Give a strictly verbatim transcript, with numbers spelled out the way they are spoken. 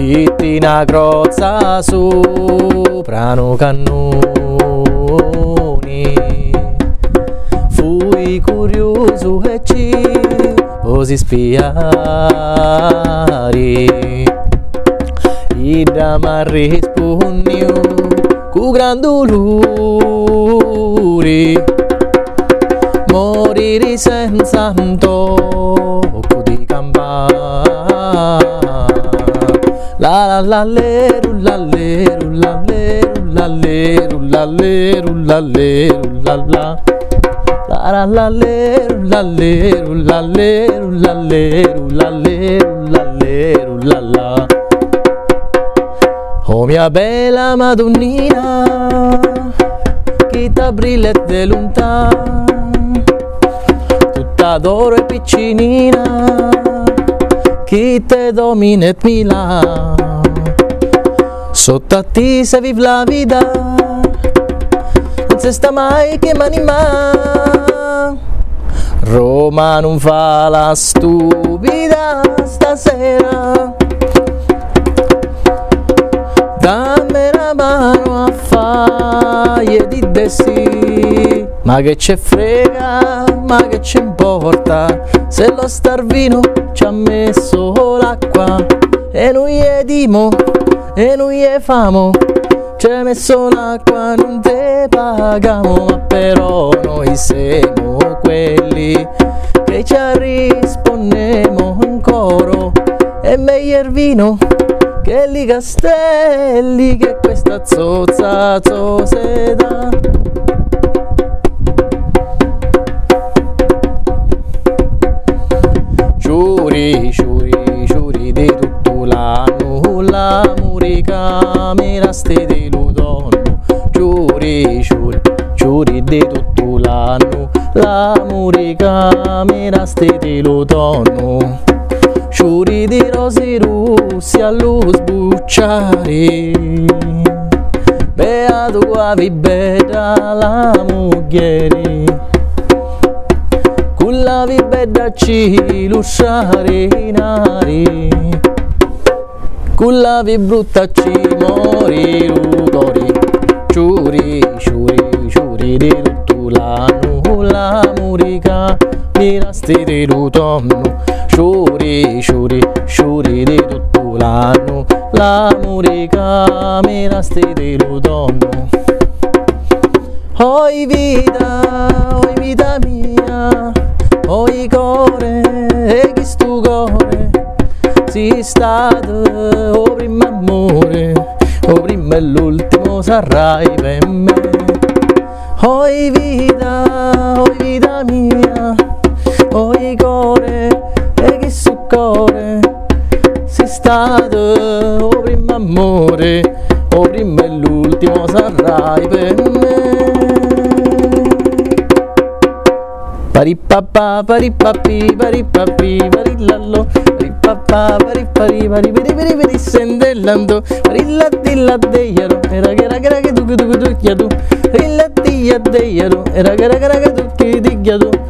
Scritti una crozza sopra un cannoni. Fui curioso e ci posi spiare. I dama rispondió cu gran dolore. Morire senza un tocco di campana. La la la le la le la le la le la le la le la la la la le la le la le la le la le la le la la. Oh mia bella Madonnina, che t'abbrillette lontano, tutta d'oro e piccinina, che te domina et Milano. Sotto a te se vive la vita, non si sta mai che m'anima. Roma non fa la stupida stasera. Dammi la mano a fare di desì. Ma che c'è frega, ma che ci importa, se lo starvino ci ha messo l'acqua. E noi è dimo, e noi è famo, ci ha messo l'acqua, non te pagamo. Ma però noi siamo quelli che ci rispondiamo in coro. E meglio il vino che li castelli, che questa zozza zozeda. Giuri, giuri, giuri di tutto l'anno, la murica mi rasti di ludonno. Giuri, giuri, giuri di tutto l'anno, la murica mi rasti di ludonno. Giuri di rose russi allo sbucciare, beato guavi bella la moglie, con la vibedda ci lusciare in ari, con la vi brutta ci mori rugori. Giuri, giuri, giuri di tutto l'anno, la murica mi rasti di lutonno. Giuri, giuri, giuri di tutto l'anno, la murica mi rasti di lutonno. Oi vita, oi vita mia, oi core, e chi stu core, si stato o primo amore, o primo e l'ultimo sarai per me. Oi vita, oi vita mia, oi core, e chi su core, si stato o primo amore, o primo e l'ultimo sarai per me. Paripapà, paripapi, paripapi, parilallo, paripapà, paripari, paripari, paripari, sendellando, parillatilladeiaro, era che era che era che tu che tu che tu che tu, parillatilladeiaro, era che era che era che tu che tu che tu.